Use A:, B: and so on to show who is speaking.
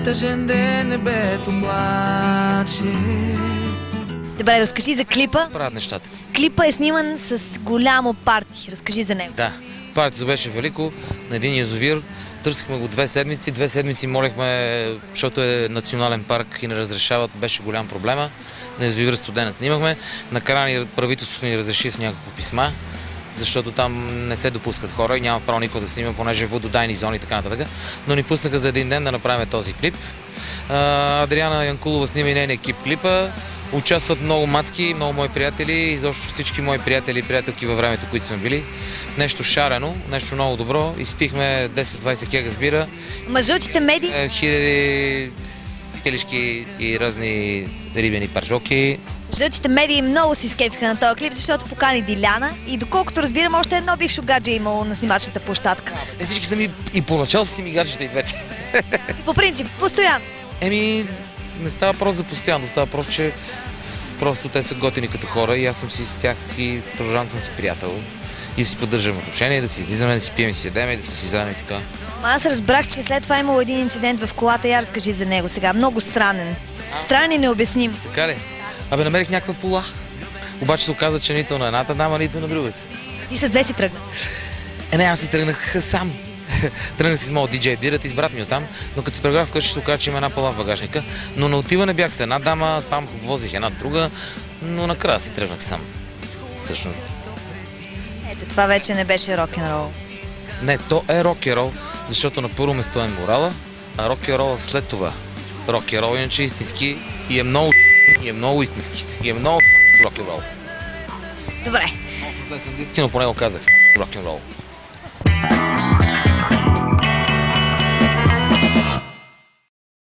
A: тъжен ден, небето плаче.
B: Добре, разкажи за клипа.
C: Правят нещата.
B: Клипа е сниман с голямо парти. Разкажи за него.
C: Да, партито беше велико, на един язовир. Търсихме го 2 седмици. 2 седмици молихме, защото е национален парк и не разрешават, беше голям проблема. На язовир Студена снимахме. Накрая правителството ни разреши с няколко писма, защото там не се допускат хора и няма право никой да снима, понеже е вододайни зони и така нататък. Но ни пуснаха за един ден да направим този клип. Адриана Янкулова снима и нейния екип клипа. Участват много мацки, много мои приятели, изобщо всички мои приятели и приятелки във времето, които сме били. Нещо шарено, нещо много добро. Изпихме 10-20 кега с бира.
B: Ма жълтите медии?
C: Хиляди келишки и разни рибени паржоки.
B: Жълтите медии много си скепиха на този клип, защото покани Диляна и доколкото разбирам, още едно бившо гадже е имало на снимачната площадка.
C: Те всички са ми и поначало са си ми гаджета и двете.
B: По принцип, постоянно.
C: Не става просто за постоянно, става просто, че просто те са готини като хора и аз съм си с тях и продължавам да съм си приятел. И да си поддържаме отношения, да си излизаме, да си пием и си ядеме, да сме си заедно и така.
B: Аз разбрах, че след това имало един инцидент в колата. Я разкажи за него сега. Много странен. Странен и необясним.
C: Така ли? Намерих някаква пола. Обаче се оказа, че нито на едната дама, нито на другата.
B: Ти с две си тръгна?
C: Не, аз си тръгнах сам. Тръгнах си с моят диджей бирата, избрат ми оттам, но като се преграх вкъщи се оказа, че има една пола в багажника. Но на отиване бях с една дама, там возих една друга, но накрая си тръгнах сам. Всъщност.
B: Ето, това вече не беше рок-н-рол.
C: Не, то е рок-н-рол, защото на първо место е морала, а рок-н-рол след това. Рок-н-рол иначе истински и е много истински. И е много рок-н-рол.
B: Добре.
C: Аз съм след английски, но поне го казах. Рок-н-рол.